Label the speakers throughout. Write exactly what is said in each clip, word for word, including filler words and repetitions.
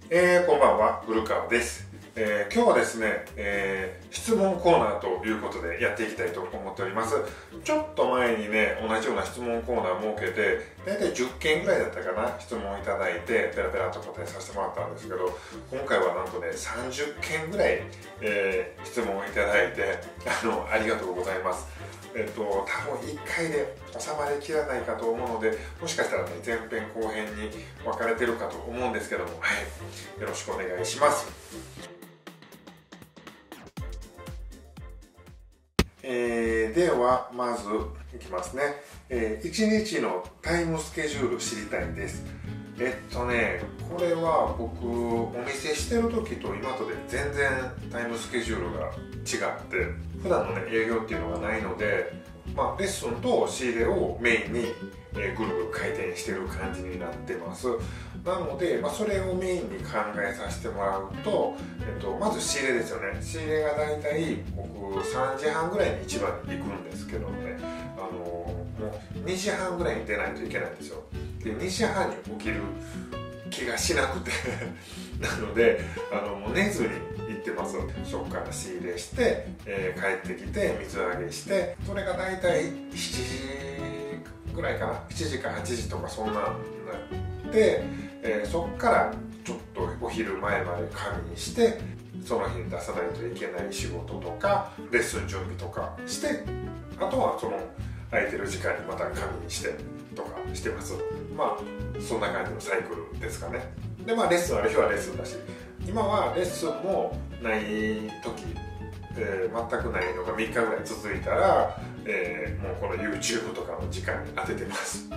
Speaker 1: えー、こんばんは、古川です。えー、今日はですね、えー、質問コーナーということでやっていきたいと思っております。ちょっと前にね、同じような質問コーナー設けて、だいたいじゅっけんぐらいだったかな、質問いただいて、ペラペラと答えさせてもらったんですけど、今回はなんとね、さんじゅっけんぐらい、えー、質問をいただいて、あの、ありがとうございます。えっと、多分いっかいで収まりきらないかと思うので、もしかしたらね、前編後編に分かれてるかと思うんですけども、はい、よろしくお願いします。えー、ではまずいきますね、えー、いちにちのタイムスケジュール知りたいです。えっとねこれは僕お店してる時と今とで全然タイムスケジュールが違って、普段のね営業っていうのがないので、まあ、レッスンと仕入れをメインに、えー、ぐるぐる回転してる感じになってます。なので、まあ、それをメインに考えさせてもらうと、えっと、まず仕入れですよね。仕入れがだいたい僕さんじはんぐらいに市場に行くんですけどね、あのもうにじはんぐらいに出ないといけないんですよ。でにじはんに起きる気がしなくてなのであのもう寝ずに行ってます。そこから仕入れして、えー、帰ってきて水揚げして、それがだいたいしちじぐらいかな、しちじかはちじとかそんなんなって、えー、そこからちょっとお昼前まで仮眠して、その日に出さないといけない仕事とかレッスン準備とかして、あとはその空いてる時間にまた仮眠してとかしてます。まあそんな感じのサイクルですかね。でまあレッスンある日はレッスンだし、今はレッスンもない時、えー、全くないのがみっかぐらい続いたら、えー、もうこの YouTube とかの時間に当ててます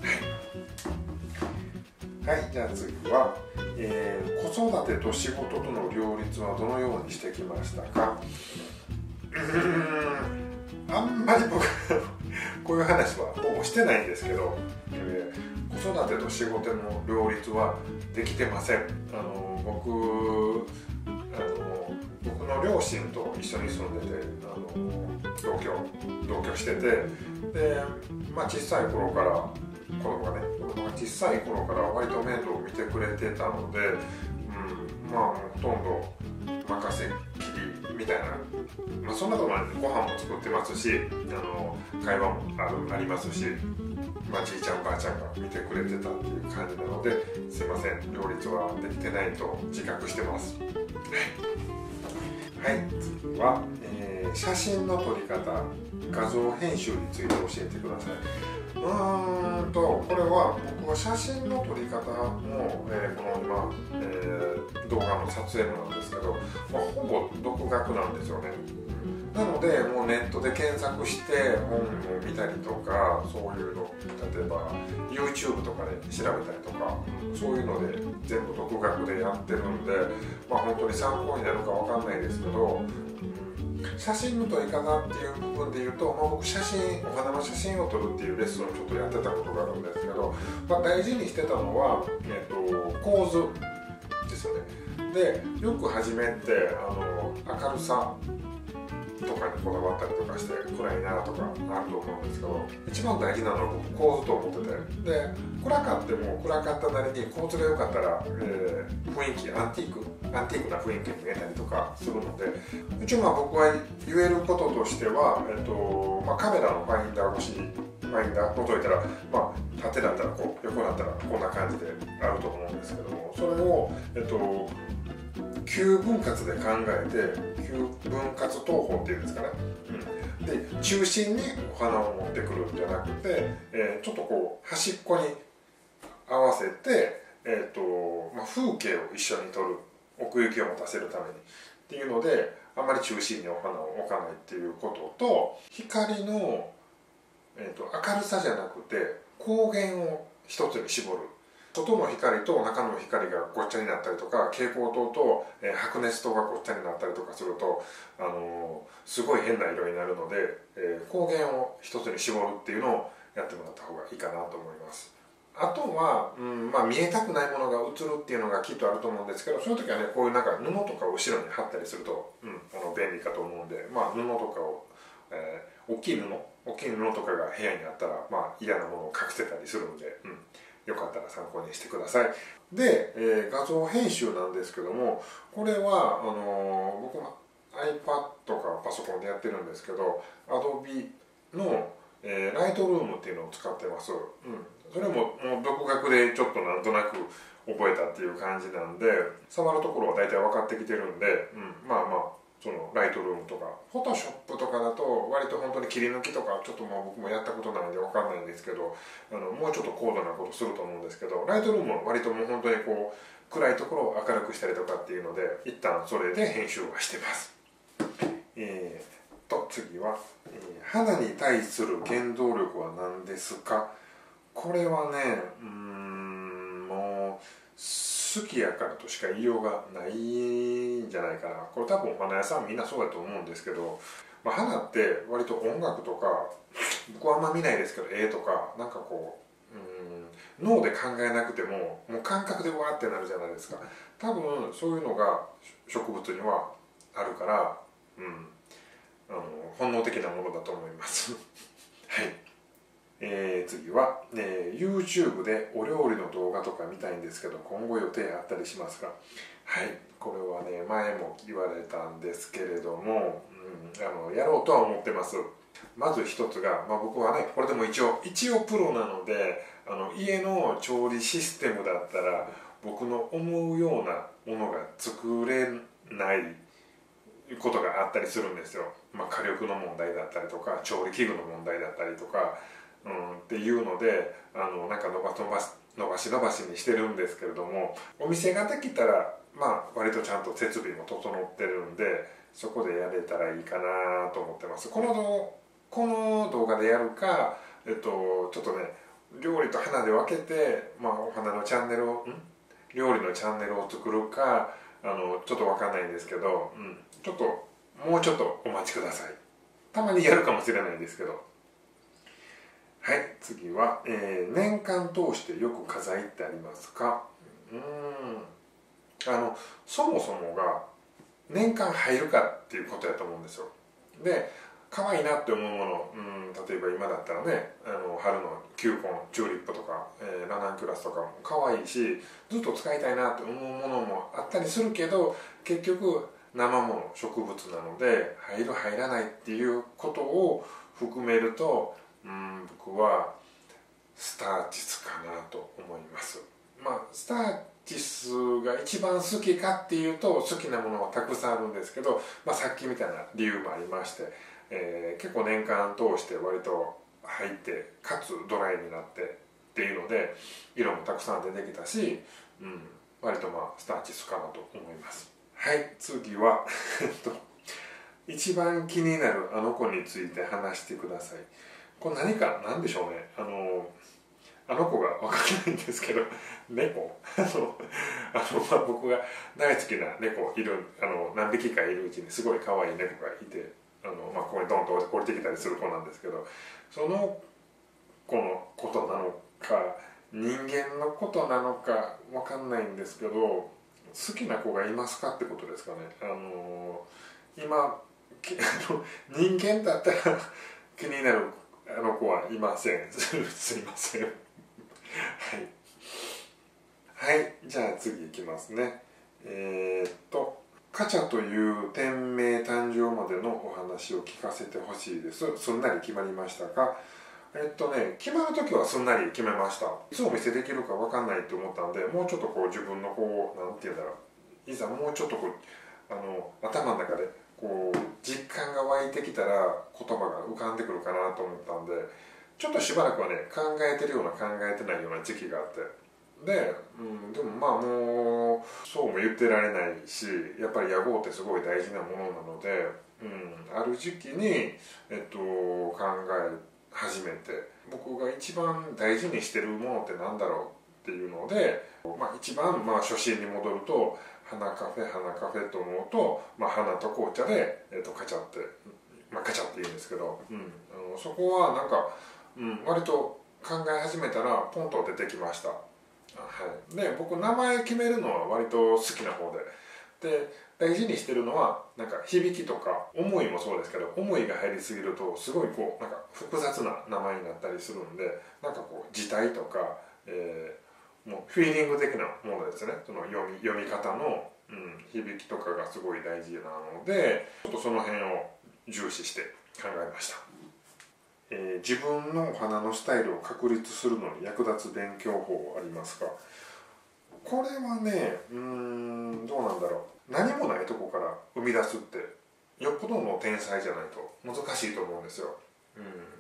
Speaker 1: はい、じゃあ次は、えー、子育てと仕事との両立はどのようにしてきましたか。うーん、あんまり僕こういう話はほぼしてないんですけど、えー、子育てと仕事の両立はできてません。あの僕あの僕の両親と一緒に住んでて、あの同居同居してて、で、まあ、小さい頃から子供がね子供が小さい頃から割と面倒を見てくれてたので、うん、まあほとんど任せっきりみたいな、まあ、そんなことない。ご飯も作ってますし、あの会話もあるありますし、まあ、じいちゃんばあちゃんが見てくれてたっていう感じなので、すいません、両立はできてないと自覚してますはい、次は、えー、写真の撮り方、画像編集について教えてください。うーんとこれは僕は写真の撮り方も、えー、この今、えー、動画の撮影なんですけど、まあ、ほぼ独学なんですよね。なのでもうネットで検索して本を見たりとか、そういうの例えば YouTube とかで調べたりとか、そういうので全部独学でやってるんで、まあ本当に参考になるかわかんないですけど、写真の撮り方っていう部分で言うと、まあ、僕写真お花の写真を撮るっていうレッスンをちょっとやってたことがあるんですけど、まあ、大事にしてたのは、えーと、構図ですよね。でよく初めってあの明るさとかにこだわったりとかして暗いなとかあると思うんですけど、一番大事なのは僕構図と思ってて、で暗かっても暗かったなりに構図が良かったら、えー、雰囲気アンティークアンティークな雰囲気に見えたりとかするので、一応まあ僕は言えることとしては、えっとまあ、カメラのファインダー越しファインダー覗いたら、まあ、縦だったらこう横だったらこんな感じであると思うんですけども、それをえっときゅうぶん割で考えて、きゅうぶん割投法っていうんですかね、うん、で中心にお花を持ってくるんじゃなくて、えー、ちょっとこう端っこに合わせて、えーとまあ、風景を一緒に撮る、奥行きを持たせるためにっていうので、あんまり中心にお花を置かないっていうことと、光の、えーと明るさじゃなくて光源を一つに絞る。外の光と中の光がごっちゃになったりとか、蛍光灯と、えー、白熱灯がごっちゃになったりとかすると、あのー、すごい変な色になるので、えー、光源を一つに絞るっていうのをやってもらった方がいいかなと思います。あとは、うんまあ、見えたくないものが映るっていうのがきっとあると思うんですけど、そういう時はねこういうなんか布とかを後ろに貼ったりすると、うん、あの便利かと思うんで、まあ、布とかを、えー、大きい布大きい布とかが部屋にあったら、まあ、嫌なものを隠せたりするので、うんよかったら参考にしてください。で、えー、画像編集なんですけども、これはあのー、僕も iPad かパソコンでやってるんですけど、Adobe の、えー、ライトルームっていうのを使ってます。うん、それももう独学でちょっとなんとなく覚えたっていう感じなんで、触るところは大体分かってきてるんで、うん、まあまあそのライトルームとかフォトショップとかだと割と本当に切り抜きとかちょっともう僕もやったことないんで分かんないんですけど、あのもうちょっと高度なことすると思うんですけど、ライトルームは割ともう本当にこう暗いところを明るくしたりとかっていうので一旦それで編集はしてます。えー、と次は、えー、肌に対する原動力は何ですか。これはね、うーんもう好きやからとしか言いようがないんじゃないかな。これ多分お花屋さんみんなそうだと思うんですけど、まあ、花って割と音楽とか僕はあんま見ないですけど絵とかなんかこう、うん脳で考えなくてももう感覚でわーってなるじゃないですか。多分そういうのが植物にはあるから、うん、あの本能的なものだと思いますはい。えー、次は、えー、YouTube でお料理の動画とか見たいんですけど今後予定あったりしますか。はい、これはね前も言われたんですけれども、うん、あのやろうとは思ってます。まず一つが、まあ、僕はねこれでも一応一応プロなのであの家の調理システムだったら僕の思うようなものが作れないことがあったりするんですよ。まあ、火力の問題だったりとか調理器具の問題だったりとか、うん、っていうのであのなんか伸ば伸ばし伸ばし伸ばしにしてるんですけれども、お店ができたらまあ割とちゃんと設備も整ってるんでそこでやれたらいいかなと思ってます。このこの動画でやるか、えっと、ちょっとね料理と花で分けて、まあ、お花のチャンネルをん料理のチャンネルを作るかあのちょっと分かんないんですけど、うん、ちょっともうちょっとお待ちください。たまにやるかもしれないんですけど。はい、次は、えー、年間通してよく花材ってありますか。うーんあのそもそもが年間入るかっていうことやと思うんですよ。で可愛いなって思うもの、うん、例えば今だったらねあの春の球根チューリップとか、えー、ラナンキュラスとかも可愛いしずっと使いたいなって思うものもあったりするけど結局生もの植物なので入る入らないっていうことを含めると、うん、僕はスターチスかなと思います。まあスターチスが一番好きかっていうと好きなものはたくさんあるんですけど、まあ、さっきみたいな理由もありまして、えー、結構年間通して割と入ってかつドライになってっていうので色もたくさん出てきたし、うん、割とまあスターチスかなと思います。はい、次は一番気になるあの子について話してください。これ何か何でしょうね。あのあの子が分からないんですけど猫あのあの、まあ、僕が大好きな猫いるあの何匹かいるうちにすごい可愛い猫がいてあの、まあ、ここにドンと降りてきたりする子なんですけど、その子のことなのか人間のことなのか分かんないんですけど好きな子がいますかってことですかね。あの今あの人間だったら気になるあの子はいませんすいませんはい、はい、じゃあ次いきますね。えー、っとカチャという店名誕生までのお話を聞かせてほしいです。すんなり決まりましたか。えっとね決まる時はすんなり決めました。いつお見せできるか分かんないって思ったんでもうちょっとこう自分のこうなんていうんだろういざもうちょっとこうあの頭の中でこう実感が湧いてきたら言葉が浮かんでくるかなと思ったんでちょっとしばらくはね考えてるような考えてないような時期があってで、うん、でもまあもうそうも言ってられないしやっぱり野望ってすごい大事なものなので、うん、ある時期に、えっと、考え始めて僕が一番大事にしてるものってなんだろうっていうので、まあ、一番まあ初心に戻ると花カフェ花カフェと思うと、まあ、花と紅茶で、えー、とカチャって、まあ、カチャって言うんですけど、うん、あのそこはなんか、うん、割と考え始めたらポンと出てきました。はい、で僕名前決めるのは割と好きな方でで大事にしてるのはなんか響きとか思いもそうですけど思いが入りすぎるとすごいこうなんか複雑な名前になったりするんでなんかこう字体とかえー、もうフィーリング的なものですね。その読み、読み方の、うん、響きとかがすごい大事なので、ちょっとその辺を重視して考えました。えー、自分のお花のスタイルを確立するのに役立つ勉強法はありますか？これはね、うーん、どうなんだろう。何もないとこから生み出すってよっぽどの天才じゃないと難しいと思うんですよ。うん、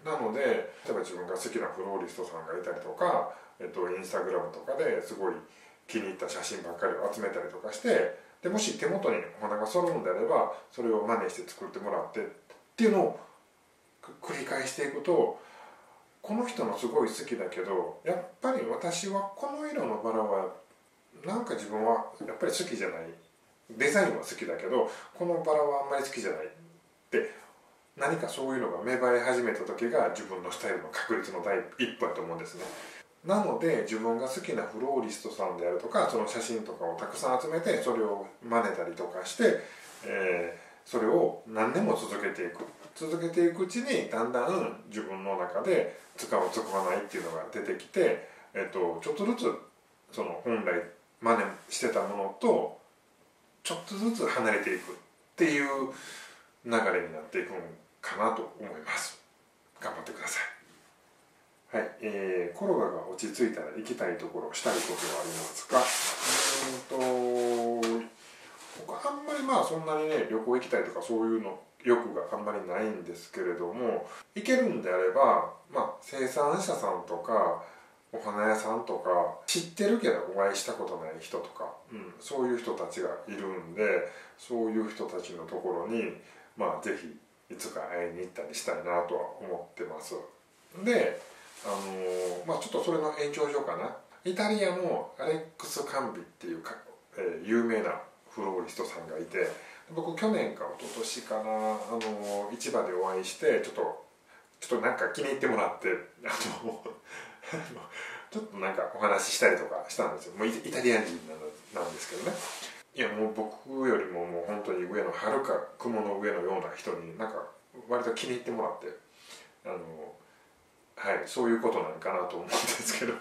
Speaker 1: なので、例えば自分が好きなフローリストさんがいたりとか、えっと、インスタグラムとかですごい気に入った写真ばっかりを集めたりとかして、でもし手元にお花が揃うんであればそれを真似して作ってもらってっていうのを繰り返していくと、この人のすごい好きだけどやっぱり私はこの色のバラはなんか自分はやっぱり好きじゃない、デザインは好きだけどこのバラはあんまり好きじゃないって何かそういうのが芽生え始めた時が自分のスタイルの確立の第一歩だと思うんですね。なので自分が好きなフローリストさんであるとかその写真とかをたくさん集めてそれを真似たりとかして、えー、それを何年も続けていく続けていくうちにだんだん自分の中で使う使わないっていうのが出てきて、えー、とちょっとずつその本来真似してたものとちょっとずつ離れていくっていう流れになっていくのかなと思います。頑張ってください。はい、えー、コロナが落ち着いたら行きたいところしたいことはありますか？うーんと僕あんまりまあそんなにね旅行行きたいとかそういうの欲があんまりないんですけれども、行けるんであれば、まあ、生産者さんとかお花屋さんとか知ってるけどお会いしたことない人とか、うん、そういう人たちがいるんで、そういう人たちのところにまあぜひいつか会いに行ったりしたいなとは思ってます。で、あのー、まあちょっとそれの延長上かな、イタリアのアレックス・カンビっていうか、えー、有名なフローリストさんがいて、僕去年か一昨年かな、あのー、市場でお会いしてちょっとちょっとなんか気に入ってもらってあのちょっとなんかお話ししたりとかしたんですよ。もうイタリア人なんですけどね。いやもう僕よりももう本当に上のはるか雲の上のような人になんか割と気に入ってもらって、あのはい、そういうことなんかなと思うんですけど、はい、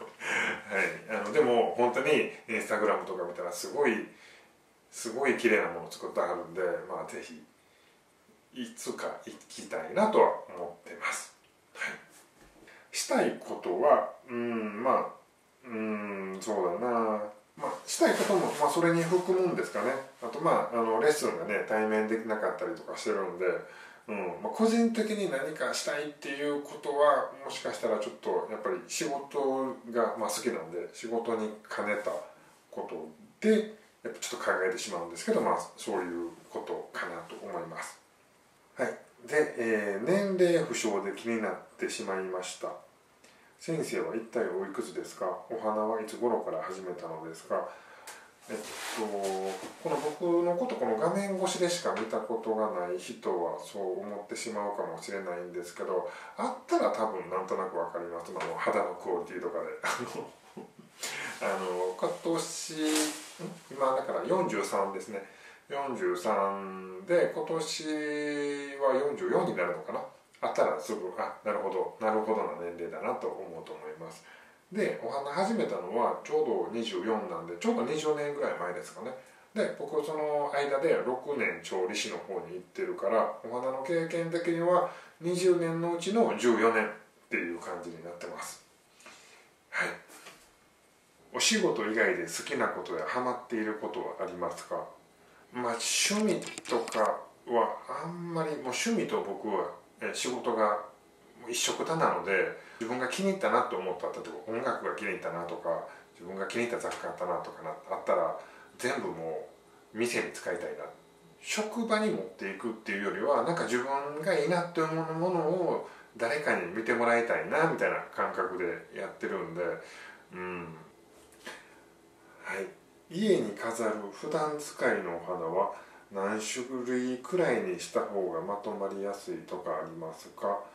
Speaker 1: あのでも本当にインスタグラムとか見たらすごいすごい綺麗なものを作ってあるんで、まあぜひいつか行きたいなとは思ってます。はい、したいことはうんまあうんそうだな、まあ、したいことも、まあ、それに含むんですかね。あとまああのレッスンがね対面できなかったりとかしてるんで、うんまあ、個人的に何かしたいっていうことはもしかしたらちょっとやっぱり仕事が、まあ、好きなんで仕事に兼ねたことでやっぱちょっと考えてしまうんですけど、まあそういうことかなと思います。はい、で、えー、年齢不詳で気になってしまいました。先生は一体おいくつですか？お花はいつ頃から始めたのですか？えっと、この僕のことこの画面越しでしか見たことがない人はそう思ってしまうかもしれないんですけど、あったら多分なんとなく分かります。あの肌のクオリティとかであの今年今だからよんじゅうさんですね。よんじゅうさんで今年はよんじゅうよんになるのかな。あったらすぐあなるほどなるほどな年齢だなと思うと思います。でお花始めたのはちょうどにじゅうよんなんでちょうどにじゅうねんぐらい前ですかね。で僕その間でろくねん調理師の方に行ってるからお花の経験的にはにじゅうねんのうちのじゅうよねんっていう感じになってます。はい。お仕事以外で好きなことやハマっていることはありますか？まあ趣味とかはあんまりもう趣味と僕は仕事が一緒くたなので、自分が気に入ったなと思った例えば音楽が気に入ったなとか自分が気に入った雑貨あったなとかあったら全部もう店に使いたいな、職場に持っていくっていうよりはなんか自分がいいなって思うものを誰かに見てもらいたいなみたいな感覚でやってるんで、うんはい、家に飾る普段使いのお花は何種類くらいにした方がまとまりやすいとかありますか？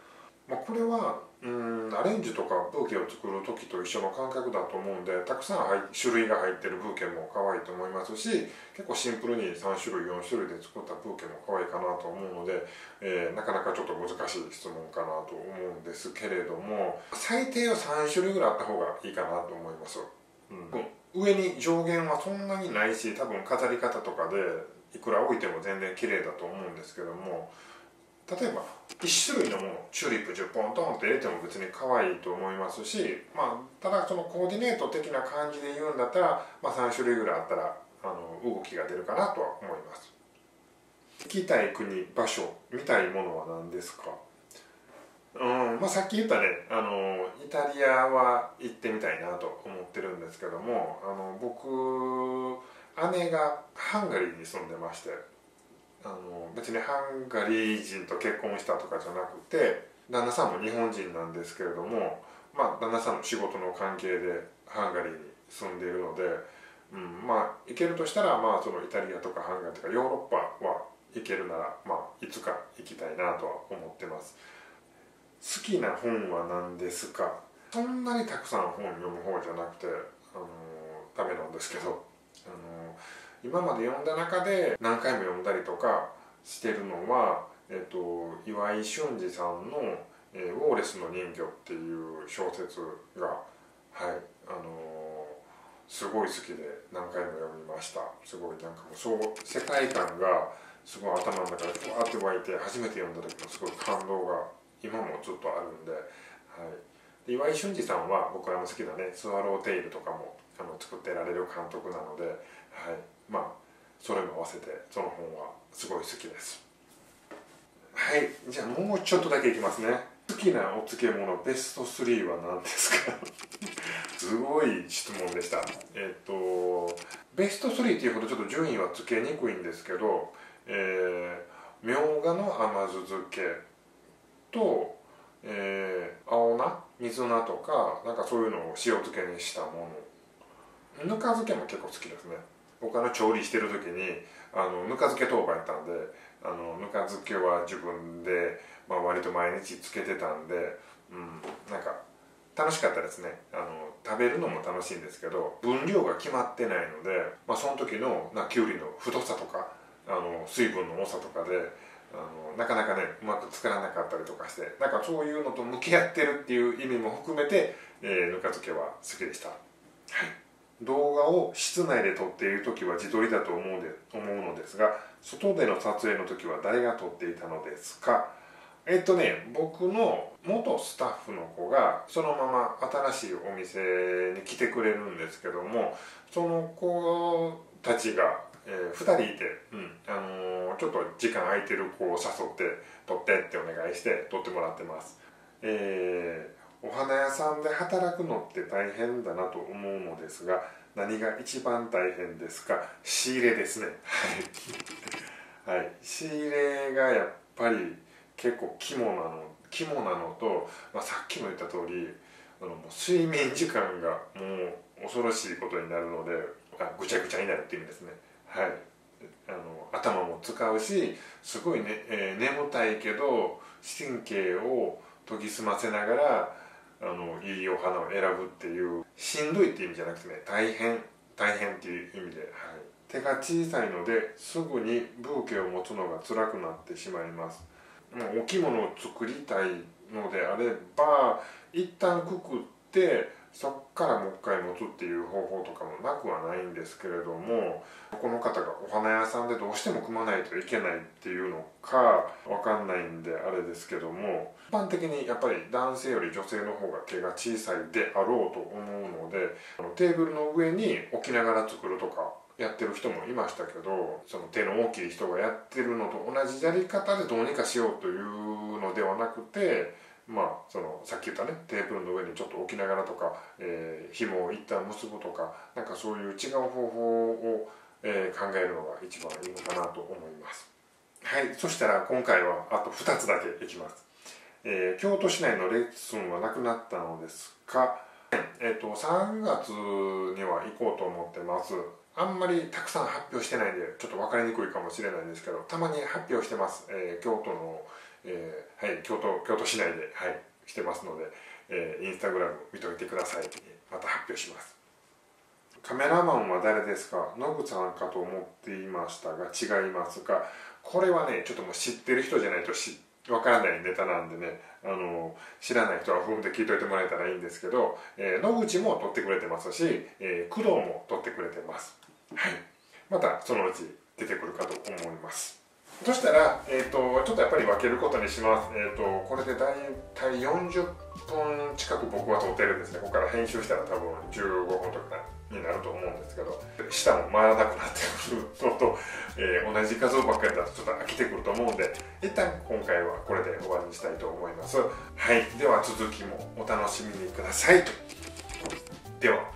Speaker 1: まあ、これはうんアレンジとかブーケを作る時と一緒の感覚だと思うんで、たくさん入種類が入ってるブーケも可愛いと思いますし、結構シンプルにさん種類よん種類で作ったブーケも可愛いかなと思うので、えー、なかなかちょっと難しい質問かなと思うんですけれども、最低はさん種類ぐらいあった方がいいかなと思います。うん、上に上限はそんなにないし、多分飾り方とかでいくら置いても全然綺麗だと思うんですけども、例えばいち種類のものチューリップじゅっぽんトンって入れても別に可愛いと思いますし、まあ、ただそのコーディネート的な感じで言うんだったら、まあ、さん種類ぐらいあったらあの動きが出るかなとは思います。行きたい国、場所、見たいものは何ですか？うんまあ、さっき言ったね、あのイタリアは行ってみたいなと思ってるんですけども、あの僕姉がハンガリーに住んでまして、あの別にハンガリー人と結婚したとかじゃなくて、旦那さんも日本人なんですけれども、まあ、旦那さんの仕事の関係でハンガリーに住んでいるので、うん、まあ行けるとしたら、まあ、そのイタリアとかハンガリーとかヨーロッパは行けるなら、まあ、いつか行きたいなとは思ってます。好きな本は何ですか？そんなにたくさん本読む方じゃなくて、あのダメなんですけど、あの今まで読んだ中で何回も読んだりとかしてるのは、えっと、岩井俊二さんの、えー「ウォーレスの人魚」っていう小説が、はい、あのすごい好きで何回も読みました。すごいなんかもうそう世界観がすごい頭の中でふわって湧いて、初めて読んだ時のすごい感動が今もずっとあるんで、はい、で岩井俊二さんは僕らの好きなね「スワローテイル」とかもあの作ってられる監督なので、はい、まあそれも合わせてその本はすごい好きです。はい、じゃあもうちょっとだけいきますね。好きなお漬物ベストスリーは何ですか？すごい質問でした。えっとベストスリーっていうほどちょっと順位はつけにくいんですけど、えー、みょうがの甘酢漬けと、えー、青菜水菜とかなんかそういうのを塩漬けにしたもの、ぬか漬けも結構好きですね。僕は調理してる時にあのぬか漬け当番やったんで、あのぬか漬けは自分で、まあ、割と毎日つけてたんで、うん、なんか楽しかったですね。あの食べるのも楽しいんですけど、分量が決まってないので、まあ、その時のなきゅうりの太さとかあの水分の多さとかであのなかなかねうまく作らなかったりとかして、なんかそういうのと向き合ってるっていう意味も含めて、えー、ぬか漬けは好きでした。はい、動画を室内で撮っている時は自撮りだと思うで思うのですが、外での撮影の時は誰が撮っていたのですか？えっとね僕の元スタッフの子がそのまま新しいお店に来てくれるんですけども、その子たちが、えー、ふたりいて、うんあのー、ちょっと時間空いてる子を誘って撮ってってお願いして撮ってもらってます。えー、お花屋さんで働くのって大変だなと思うのですが、何が一番大変ですか？仕入れですね。はい、はい、仕入れがやっぱり結構肝なの肝なのと、まあ、さっきも言った通りあのもう睡眠時間がもう恐ろしいことになるので、あぐちゃぐちゃになるっていう意味ですね。はい、あの頭も使うし、すごい、ねえー、眠たいけど神経を研ぎ澄ませながらあのいいお花を選ぶっていう、しんどいっていう意味じゃなくてね、大変大変っていう意味で、はい、手が小さいのですぐにブーケを持つのが辛くなってしまいます。もうお着物を作りたいのであれば一旦くくってそっからもう一回持つっていう方法とかもなくはないんですけれども、この方がお花屋さんでどうしても組まないといけないっていうのかわかんないんであれですけども、一般的にやっぱり男性より女性の方が手が小さいであろうと思うので、テーブルの上に置きながら作るとかやってる人もいましたけど、その手の大きい人がやってるのと同じやり方でどうにかしようというのではなくて、まあそのさっき言ったねテーブルの上にちょっと置きながらとか、えー、紐を一旦結ぶとか、なんかそういう違う方法を、えー、考えるのが一番いいのかなと思います。はい、そしたら今回はあとふたつだけいきます。えー、京都市内のレッスンはなくなったのですか？えーと、さんがつには行こうと思ってます。あんまりたくさん発表してないんでちょっと分かりにくいかもしれないんですけど、たまに発表してます。えー、京都の、 えー、はい、京都、京都市内で、はい、してますので、えー、インスタグラム見といてください。また発表します。カメラマンは誰ですか？野口さんかと思っていましたが違いますか？これはね、ちょっともう知ってる人じゃないとしわからないネタなんでね、あの知らない人はフォームで聞いといてもらえたらいいんですけど、えー、野口も撮ってくれてますし、えー、工藤も撮ってくれてます。はい、またそのうち出てくるかと思います。そしたら、えーと、ちょっとやっぱり分けることにします。えーと、これでだいたいよんじゅっぷん近く僕は撮ってるんですね。ここから編集したら多分じゅうごふんとかになると思うんですけど、舌も回らなくなってくるのと、えー、同じ画像ばっかりだとちょっと飽きてくると思うんで、一旦今回はこれで終わりにしたいと思います。はい、では続きもお楽しみにください。では。